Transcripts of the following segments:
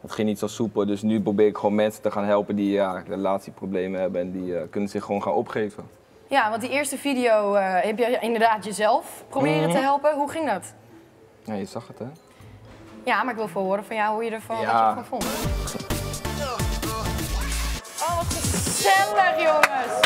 het ging niet zo soepel. Dus nu probeer ik gewoon mensen te gaan helpen die relatieproblemen hebben en die kunnen zich gewoon gaan opgeven. Ja, want die eerste video heb je inderdaad jezelf proberen te helpen. Hoe ging dat? Ja, je zag het hè? Ja, maar ik wil veel horen van jou hoe je ervan, wat je ervan vond. Oh, wat gezellig jongens!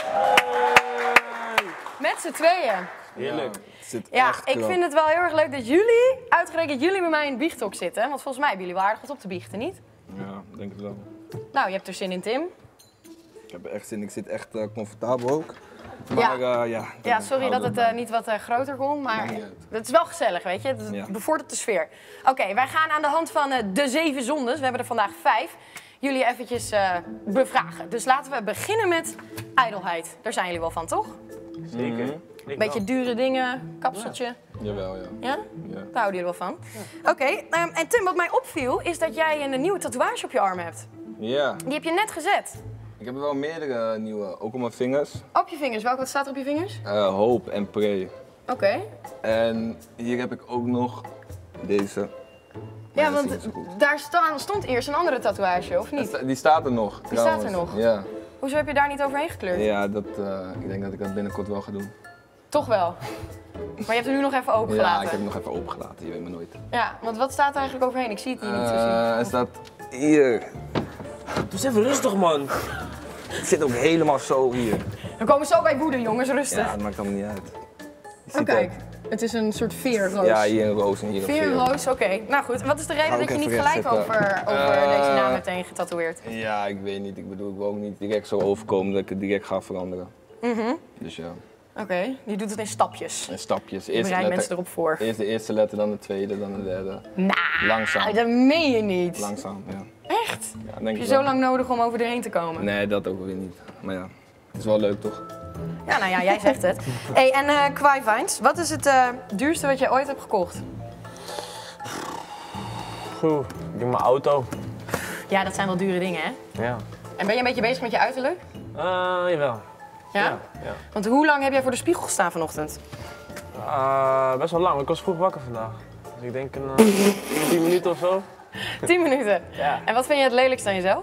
Met z'n tweeën. Heerlijk. Ja, ik vind het wel heel erg leuk dat uitgerekend jullie bij mij in het biechthok zitten. Want volgens mij hebben jullie wel aardig wat op te biechten, niet? Ja, denk het wel. Nou, je hebt er zin in, Tim. Ik heb er echt zin, ik zit echt comfortabel ook. Maar ja, sorry dat het niet wat groter kon, maar het is wel gezellig, weet je. Het bevordert de sfeer. Oké, wij gaan aan de hand van de 7 zondes, we hebben er vandaag 5, jullie eventjes bevragen. Dus laten we beginnen met ijdelheid. Daar zijn jullie wel van, toch? Zeker. Beetje dure dingen, kapseltje. Ja. Jawel, ja. Ja? Daar houden jullie wel van. Oké, en Tim, wat mij opviel is dat jij een nieuwe tatoeage op je arm hebt. Ja. Die heb je net gezet. Ik heb er wel meerdere nieuwe, ook op mijn vingers. Op je vingers, wat staat er op je vingers? Hoop en pray. Oké. En hier heb ik ook nog deze. Ja, want daar stond eerst een andere tatoeage, of niet? Die staat er nog. Die staat er nog? Ja. Hoezo heb je daar niet overheen gekleurd? Ja, ik denk dat ik dat binnenkort wel ga doen. Toch wel? Maar je hebt er nu nog even open gelaten? Ja, ik heb hem nog even opengelaten, je weet me nooit. Ja, want wat staat er eigenlijk overheen? Ik zie het hier niet zo zien. Er staat hier. Doe eens even rustig, man. Het zit ook helemaal zo hier. We komen zo bij woede, jongens, rustig. Ja, dat maakt allemaal niet uit. Oh, kijk. Het is een soort veerroos. Ja, hier een roos en hier een veer. Veerroos, oké. Nou goed, wat is de reden dat je niet gelijk over deze naam meteen getatoeëerd? Ja, ik weet niet. Ik bedoel, ik wil ook niet direct zo overkomen dat ik het direct ga veranderen. Dus ja. Oké, je doet het in stapjes. In stapjes. Je bereidt mensen erop voor. Eerst de eerste letter, dan de tweede, dan de derde. Nou, langzaam. Dat meen je niet. Langzaam, ja. Echt? Ja, denk heb je ik zo wel. lang nodig om over erheen te komen? Nee, dat ook weer niet. Maar ja, het is wel leuk toch? Ja, nou ja, jij zegt het. Hey, en Quaivines, wat is het duurste wat je ooit hebt gekocht? Goed, ik denk mijn auto. Ja, dat zijn wel dure dingen, hè? Ja. En ben je een beetje bezig met je uiterlijk? Jawel. Ja? Ja. Want hoe lang heb jij voor de spiegel gestaan vanochtend? Best wel lang, want ik was vroeg wakker vandaag. Dus ik denk een 10 minuten of zo. 10 minuten? Ja. En wat vind je het lelijkste aan jezelf?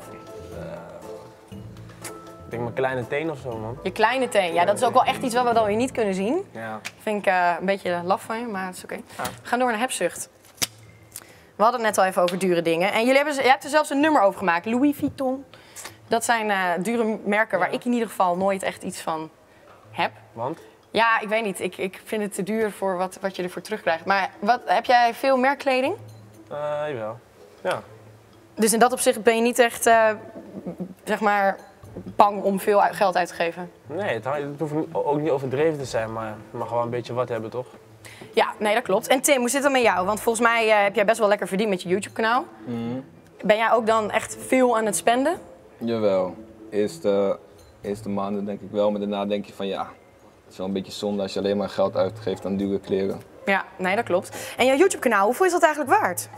Ik denk mijn kleine teen of zo, man. Je kleine teen. Ja, dat is ook wel echt iets wat we dan weer niet kunnen zien. Ja. Vind ik een beetje laf van je, maar het is oké. We gaan door naar hebzucht. We hadden het net al even over dure dingen. En je hebt er zelfs een nummer over gemaakt. Louis Vuitton. Dat zijn dure merken waar ik in ieder geval nooit echt iets van heb. Want? Ja, ik weet niet. Ik vind het te duur voor wat je ervoor terugkrijgt. Maar heb jij veel merkkleding? Jawel. Ja. Dus in dat opzicht ben je niet echt, zeg maar, bang om veel geld uit te geven? Nee, het hoeft ook niet overdreven te zijn, maar je mag wel een beetje wat hebben, toch? Ja, nee, dat klopt. En Tim, hoe zit het met jou? Want volgens mij heb jij best wel lekker verdiend met je YouTube-kanaal. Ben jij ook dan echt veel aan het spenden? Jawel. Eerste maanden denk ik wel, maar daarna denk je van ja, het is wel een beetje zonde als je alleen maar geld uitgeeft aan dure kleren. Ja, nee, dat klopt. En jouw YouTube-kanaal, hoeveel is dat eigenlijk waard?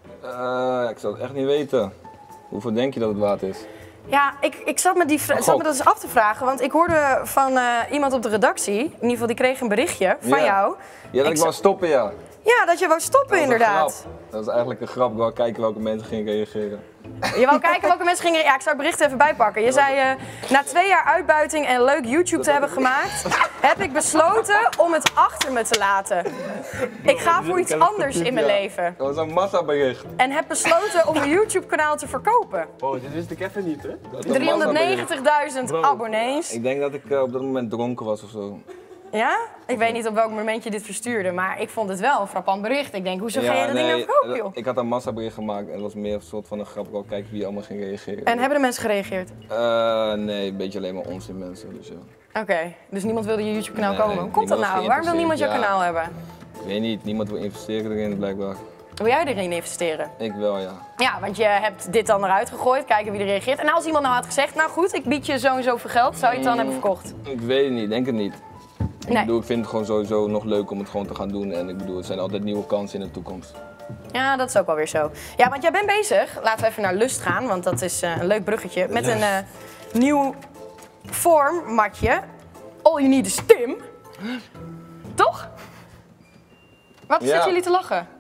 Ik zou het echt niet weten. Hoeveel denk je dat het waard is? Ja, ik zat me dat eens af te vragen, want ik hoorde van iemand op de redactie, in ieder geval die kreeg een berichtje van jou. Ja, dat ik wou stoppen, ja. Ja, dat je wou stoppen inderdaad. Dat is eigenlijk een grap. Ik wou kijken welke mensen gingen reageren. Je wou kijken welke mensen gingen... Ja, ik zou het bericht even bijpakken. Je zei, na 2 jaar uitbuiting en leuk YouTube te hebben gemaakt, heb ik besloten om het achter me te laten. Ik ga voor iets anders in mijn leven. Dat was een massabericht. En heb besloten om mijn YouTube-kanaal te verkopen. Oh, dit wist ik even niet, hè? 390.000 abonnees. Ik denk dat ik op dat moment dronken was of zo. Ja? Ik weet niet op welk moment je dit verstuurde, maar ik vond het wel een frappant bericht. Ik denk, hoezo ga je dat ding nou verkopen, joh? Ik had een massabericht gemaakt en dat was meer een soort van een grap. Ik wou kijken wie allemaal ging reageren. En hebben de mensen gereageerd? Nee, een beetje alleen maar onzin mensen, dus ja. Oké, dus niemand wilde je YouTube-kanaal Nee, komen. Hoe komt dat niemand nou? Waarom wil niemand jouw kanaal hebben? Ik weet niet, niemand wil investeren erin blijkbaar. Wil jij erin investeren? Ik wel, ja. Ja, want je hebt dit dan eruit gegooid, kijken wie er reageert. En als iemand nou had gezegd, nou goed, ik bied je zo en zo veel geld, zou je het dan hebben verkocht? Ik weet het niet, denk het niet. Nee. Ik bedoel, ik vind het gewoon sowieso nog leuk om het gewoon te gaan doen. En ik bedoel, er zijn altijd nieuwe kansen in de toekomst. Ja, dat is ook wel weer zo. Ja, want jij bent bezig, laten we even naar Lust gaan, want dat is een leuk bruggetje, met een nieuw vormmatje. All you need is Tim. Toch? Wat zitten jullie te lachen?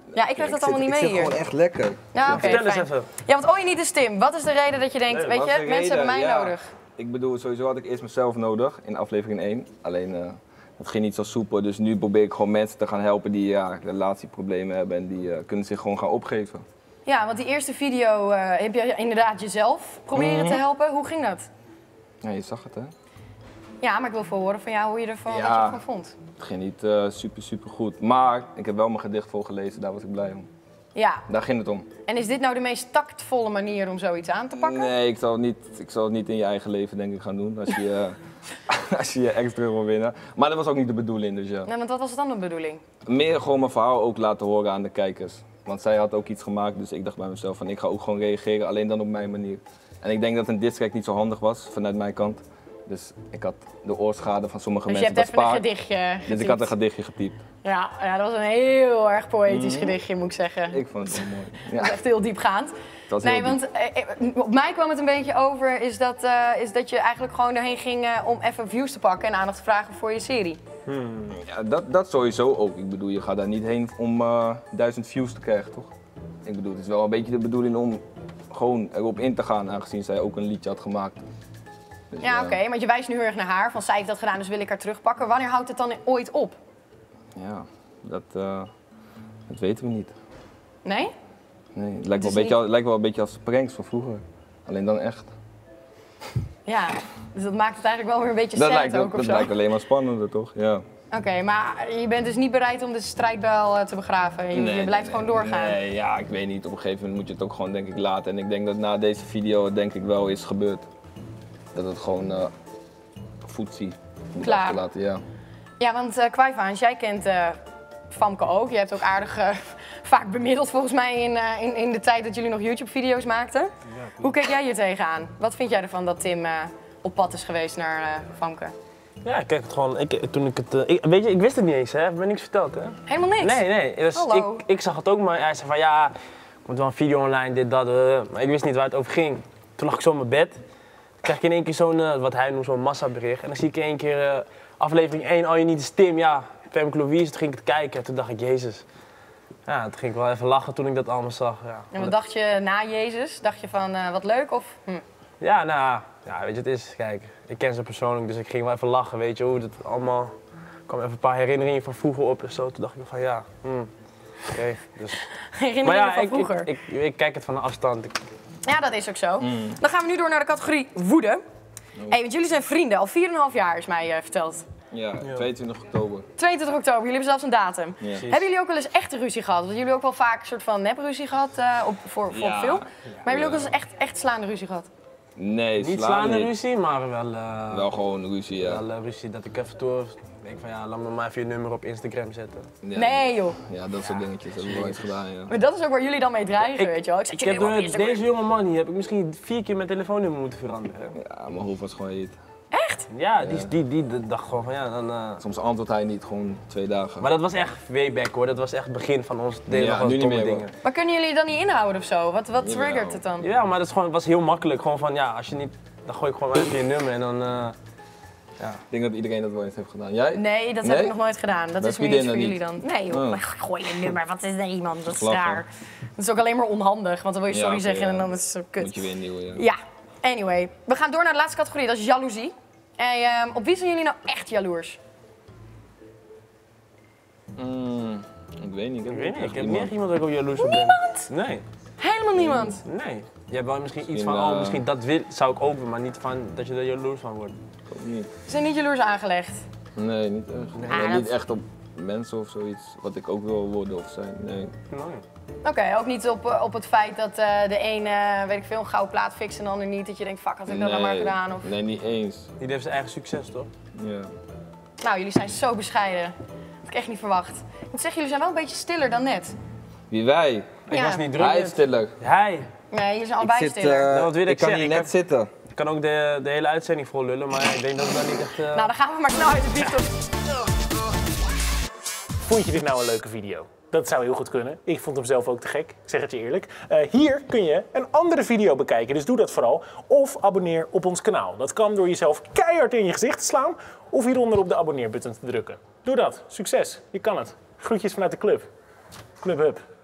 Ja, ik krijg dat allemaal niet mee hier. Het is gewoon echt lekker. Ja, oké. Vertel eens even. Ja, want all you need is Tim. Wat is de reden dat je denkt, Nee, weet wat je, is de mensen hebben reden? mij Ja. nodig? Ik bedoel, sowieso had ik eerst mezelf nodig in aflevering 1. Alleen, het ging niet zo soepel. Dus nu probeer ik gewoon mensen te gaan helpen die relatieproblemen hebben. En die kunnen zich gewoon gaan opgeven. Ja, want die eerste video heb je inderdaad jezelf proberen te helpen. Hoe ging dat? Ja, je zag het, hè? Ja, maar ik wil veel horen van jou hoe je ervan, wat je ervan vond. Het ging niet super goed. Maar ik heb wel mijn gedicht volgelezen, daar was ik blij om. Ja. Daar ging het om. En is dit nou de meest tactvolle manier om zoiets aan te pakken? Nee, ik zal het niet in je eigen leven denk ik gaan doen als je, als je extra wil winnen. Maar dat was ook niet de bedoeling, dus ja. Nee, want wat was dan de bedoeling? Meer gewoon mijn verhaal ook laten horen aan de kijkers. Want zij had ook iets gemaakt, dus ik dacht bij mezelf van ik ga ook gewoon reageren, alleen dan op mijn manier. En ik denk dat een distrack niet zo handig was vanuit mijn kant. Dus ik had de oorschade van sommige Dus je mensen hebt even een bespaard. gedichtje getypt. Dus ik had een gedichtje getypt. Ja, dat was een heel erg poëtisch gedichtje, moet ik zeggen. Ik vond het wel mooi. Dat Ja, is echt heel diepgaand. het was Nee, heel diep. want op mij kwam het een beetje over, is dat je eigenlijk gewoon erheen ging om even views te pakken en aandacht te vragen voor je serie. Ja, dat sowieso ook. Ik bedoel, je gaat daar niet heen om 1000 views te krijgen, toch? Ik bedoel, het is wel een beetje de bedoeling om gewoon erop in te gaan, aangezien zij ook een liedje had gemaakt. Dus, Ja, oké, want je wijst nu heel erg naar haar, van zij heeft dat gedaan, dus wil ik haar terugpakken. Wanneer houdt het dan ooit op? Ja, dat weten we niet. Nee? Nee, het lijkt is lijkt wel een beetje als de pranks van vroeger. Alleen dan echt. Ja, dus dat maakt het eigenlijk wel weer een beetje Dat sad lijkt, ook of dat zo. lijkt alleen maar spannender, toch? Ja. Oké, maar je bent dus niet bereid om de strijdbijl te begraven. Je blijft gewoon doorgaan. Nee, ja, ik weet niet. Op een gegeven moment moet je het ook gewoon denk ik laten. En ik denk dat na deze video denk ik wel is gebeurd. Dat het gewoon voetzie moet Klaar. achterlaten, ja. Ja, want Kwaivaans, jij kent Famke ook. Je hebt ook aardig vaak bemiddeld volgens mij in de tijd dat jullie nog YouTube-video's maakten. Hoe kijk jij hier tegenaan? Wat vind jij ervan dat Tim op pad is geweest naar Famke? Ja, kijk het gewoon. Weet je, ik wist het niet eens, hè? Ik heb me niks verteld, hè? Helemaal niks? Nee. Dus Hallo. ik zag het ook, maar hij zei van ja, er komt wel een video online, dit, dat. Maar ik wist niet waar het over ging. Toen lag ik zo in mijn bed. Toen krijg ik in één keer zo'n, wat hij noemt, zo'n massabericht. En dan zie ik in één keer aflevering 1, All You Need Is Tim, ja, Femke Louise. Toen ging ik het kijken en toen dacht ik, jezus. Ja, toen ging ik wel even lachen toen ik dat allemaal zag. Ja. En wat dacht je na Jezus? Dacht je van wat leuk of... Ja, nou, ja, weet je, het is, kijk, ik ken ze persoonlijk, dus ik ging wel even lachen, weet je, hoe het allemaal... Er kwamen even een paar herinneringen van vroeger op en zo. Toen dacht ik van ja, oké. Dus. Herinneringen van vroeger? Ik kijk het van een afstand. Ja, dat is ook zo. Dan gaan we nu door naar de categorie woede. Hey, want jullie zijn vrienden, al 4,5 jaar is mij verteld. Ja, 22 oktober. 22 oktober, jullie hebben zelfs een datum. Ja. Hebben jullie ook wel eens echte ruzie gehad? Want jullie ook wel vaak een soort van nepruzie gehad voor Ja. film. Maar hebben jullie ook wel eens echt slaande ruzie gehad? Nee, Niet slaan slaande niet. ruzie, maar wel, Wel gewoon ruzie, ja. wel ruzie dat ik even door denk van ja, laat me maar even je nummer op Instagram zetten. Ja. Nee joh. Ja, dat soort dingetjes heb ik wel eens gedaan, ja. Maar dat is ook waar jullie dan mee dreigen, weet je wel. Ik zet Ik jullie heb op door Instagram. deze jonge man hier heb ik misschien 4 keer mijn telefoonnummer moeten veranderen. Ja, mijn hoofd was gewoon heet. Echt? Ja, die dacht gewoon van ja, dan... Soms antwoordt hij niet, gewoon 2 dagen. Maar dat was echt way back hoor, dat was echt het begin van ons delen Ja, van nu niet domme meer, dingen. Maar kunnen jullie dan niet inhouden of zo? Wat triggert Jawel. het dan? Ja, maar dat is gewoon, het was heel makkelijk. Gewoon van ja, als je niet, dan gooi ik gewoon even je nummer en dan. Ik denk dat iedereen dat wel eens heeft gedaan. Jij? Nee, dat heb ik nog nooit gedaan. Dat Bij is meer iets voor vriendinnen jullie dan. Nee joh, Oh. maar gooi je nummer. Wat is er iemand? Dat is Lachen. raar. Dat is ook alleen maar onhandig, want dan wil je Ja, sorry oké, zeggen ja. en dan is het zo kut. Moet je weer een nieuwe, ja. Ja, anyway. We gaan door naar de laatste categorie, dat is jaloezie. En, op wie zijn jullie nou echt jaloers? Ik weet niet. Ik weet niet, ik heb iemand. niet echt iemand waar ik op jaloers op ben. Niemand? Nee, Helemaal niemand. nee. Je hebt wel misschien iets Misschien, van, oh misschien dat zou ik ook doen, maar niet van dat je er jaloers van wordt. Ik ook niet. Ze zijn niet jaloers aangelegd. Nee, niet echt. Ah, Nee, dat- niet echt op mensen of zoiets, wat ik ook wil worden of zijn. Nee. Nee. Oké, ook niet op het feit dat de een, weet ik veel, een gouden plaat fixt en de ander niet. Dat je denkt, fuck, had ik dat nou maar gedaan? Of... Nee, niet eens. Iedereen heeft zijn eigen succes toch? Ja. Nou, jullie zijn zo bescheiden. Dat had ik echt niet verwacht. Ik moet zeggen, jullie zijn wel een beetje stiller dan net. Wie wij? Ik Ja. was niet druk. Hij is net. stiller. Hij. Nee, jullie zijn allebei zit, stiller. Nou, wat wil ik kan zeggen? hier Ik net heb- zitten. Ik kan ook de hele uitzending vol lullen, maar ik denk dat we daar niet echt... Nou, dan gaan we maar snel uit de diepte op. Vond je dit nou een leuke video? Dat zou heel goed kunnen. Ik vond hem zelf ook te gek, ik zeg het je eerlijk. Hier kun je een andere video bekijken, dus doe dat vooral. Of abonneer op ons kanaal. Dat kan door jezelf keihard in je gezicht te slaan of hieronder op de abonneerbutton te drukken. Doe dat. Succes. Je kan het. Groetjes vanuit de club. Club Hub.